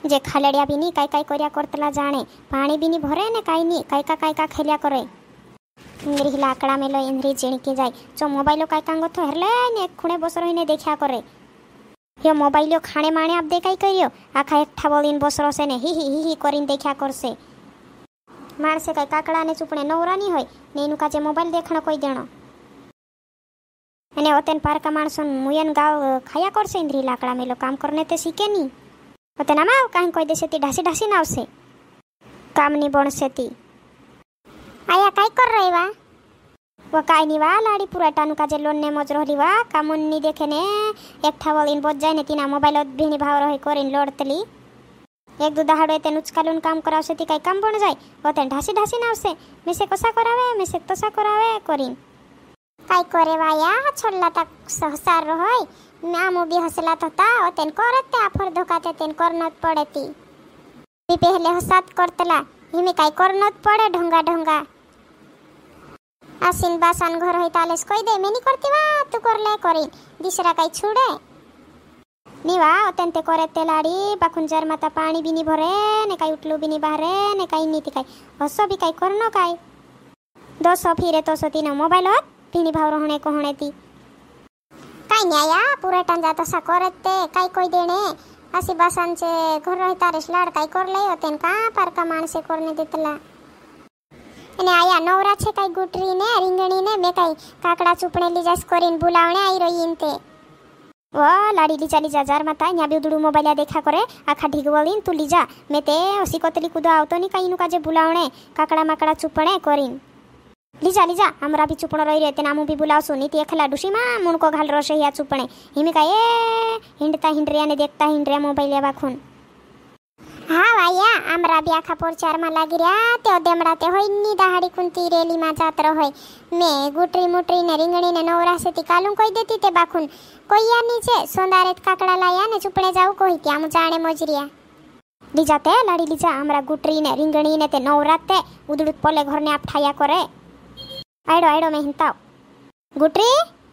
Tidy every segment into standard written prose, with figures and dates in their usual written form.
जे खालेडिया भी नहीं काय कर्या करतला जाने पानी भी नहीं भरे ने काय का खेलिया करे इंद्री लाकड़ा में लो इंद्री जिणकी जाय जो मोबाइल काय कांगो तो हरले ने खुणे बस रहीने देखा करे यो मोबाइल खाणे माणे आप दे काय करियो आखा एकठा बोलीन बस रसे ने ही करीन देखा करसे माणसे काय काकड़ा ने चूपणे नवरा नहीं होय ने एनु काजे मोबाइल देखणो कोई देणो अने ओतेन पारका माणसोन मुयन गाव खाया करसे इंद्री लाकड़ा में लो काम करने ते सीखे नहीं ओतेना मा काई कोई देसे ती ढासी नावसे काम नहीं बनसे ती आया काय कर रही वा वो काय नहीं वा लाड़ी पूरा टानु काजे लोन ने मज रहली वा कामुन नहीं देखे ने एकठा वलीन बोज जाय ने तीना मोबाइल भीनी भाव रही करीन लोडतली एक दो दहाड़ो ते नुचकालून काम करावसे ती काय काम बन जाय ओते ढासी नावसे मिसे कसा करावे मिसे तसा करावे करीन काय करे वाया छोड़ला तक सहसार रहय नामो भी हसला था ओतेन करते आफर धोकाते तेन करनत पड़ेती भी पहले हसात करतला हिमे काय करनत पड़े ढंगा आसिन बासान घर होई तालेस कोई दे मैं नहीं करती वा तू कर ले करी दूसरा काय छुड़े नीवा ओतेन ते करते लाड़ी बाखुंजर माता पानी भी नहीं भरे ने काय उठलू भी नहीं बाहरे ने काय नीति काय हसो भी काय करनो काय 200 फिरे तो सती न मोबाइल होत भीनी भाव रहणे कोहणे ती काय न्याया पूरा टांजा तसा करते काय कोई देणे असी बासांचे घर रहता रे लाड काय कर लई होतेन का पार का माणसे करने देतला અને આયા નવરા છે કઈ ગુટરી ને રીંગણી ને મે કઈ કાકડા ચૂપણે લીજાસ કરીને બોલાવણે આવી રહી ઇનતે વા લાડી લીજા जार માતા ન્યા બેદડું મોબાઈલ देखा करे આખા ઢીગવળીન તું લીજા મે તે ઓસી કોતલી કુદો આવતો ની કઈનું કાજે બોલાવણે કાકડા માકડા ચૂપણે કરીન લીજા हमरा भी चुपण रही रहते नामू भी बुलावसो नीति अखला डुशी मा मुनको घाल रसे या चुपणे हिमे काय हिंडता हिंडरिया ने देखता हिंडरिया मोबाइल या बाखून हाँ वाया हमरा भी आखा पोरचार मा लागी रहा ते देमड़ा ते होई नी दहाड़ी कुंती रेली मा जात रहोय मैं गुटरी मुटरी ने रिंगणी ने नवरा से ती कालू कोई देती ते बाखून कोई या नीचे सोंदारेत काकड़ा लाया ने चुपणे जाऊ कोई त्या मु जाने मोजरिया लीजा ते लाड़ी लीजा हमरा गुटरी ने रिंगणी ने ते नवरा ते उदड़ुत पोले घर ने आपठाया करे आइडो में हिंताव गुटरी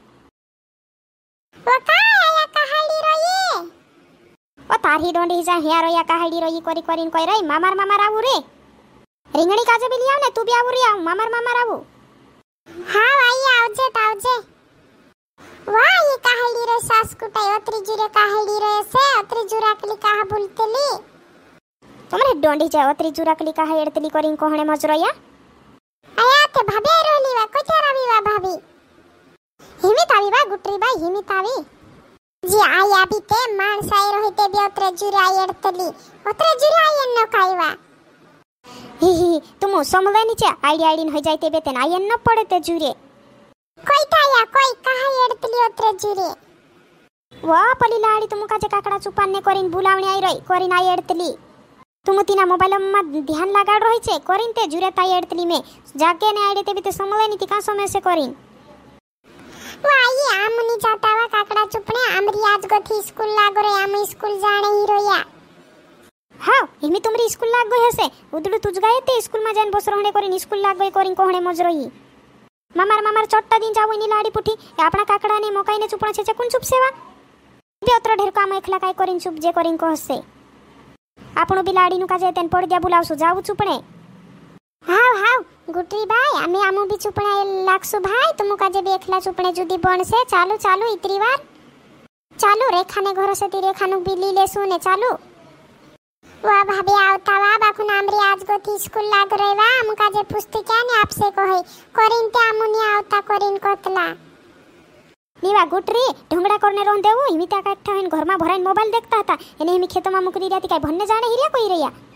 वो का आया कहाड़ी रोई ओ तारी डोंडी जा हिया रोया कहाड़ी रोई करीन कोई रही मामार आऊ रे रिंगणी काजे भी लियाव ने तू भी आऊ रे आऊ मामार आऊ हां भाई आवजे वाह ये कहाड़ी रे सास कुटाई ओत्री जुरे कहाड़ी रे से ओत्री जुराकली कहा बोलतेली तुमरे डोंडी जा ओत्री जुराकली कहा एडतली करीन कोहणे मजरोया आया ते भाभी रोली वा कोचारा भी वा भाभी हिमित आवी वा गुटरी बाई हिमित आवी जी आया भी ते माणसाई रोहिते भी ओत्रे जुराई एडतली ओत्रे जुराई न काईवा ही तुम समवे नीचे आईडी हो जायते बेतेन आयन न पड़े ते जुरे कोई ताया कोई कहा एडतली ओत्रे जुरे वा पली लाडी तुम काजे काकड़ा चुपाने करीन बुलावणी आई रही करीन आई एडतली तुम तीना मोबाइल में ध्यान लगाड़ रही छे करीन ते जुरे ताई एडतली में जाके ने आईडी ते भी ते समले नीति का समय से करीन वाई आमनी जाता वा काकड़ा चुपने आमरी आज गथी स्कूल लागो रे आम स्कूल जाने ही रोया हां हिमी तुमरी स्कूल लाग गई हसे उदडू तुज गए ते स्कूल में जान बस रहणे करीन स्कूल लाग गई करीन कोहणे मजरोई मामार चोट्टा दिन जावो नी लाडी पुठी आपना काकड़ा ने मोकाई ने चुपणा छे कोन चुप सेवा बे ओत्र ढेर काम एकला काय करीन चुप जे करीन को हसे આપણો બી લાડીનું કાજે તેન પડ્યા બોલાવશું જાવું ચૂપણે હાવ ગુટરી ભાઈ અમે આમુ બી ચૂપણે લાગશું ભાઈ તુમ કાજે બી એકલા ચૂપણે જુદી બણશે ચાલુ ઇતરી વાર ચાલુ રેખાને ઘર સેતી રેખાનું બી લી લેશું ને ચાલુ વા ભાભી આવતા વા બાખુ નામરી આજ ગોથી સ્કૂલ લાગ રેવા આમ કાજે પૂછતી ક્યાં ને આપસે કહે કરીન તે આમુની આવતા કરીન કોતલા नीवा गुटरी ढोंगड़ा करने रोन देवो हिमिता काठा घर में भराइन मोबाइल देखता था एने हिमी खेतों में मुकरी रहती काय भन्ने जाने हिरिया कोई रहिया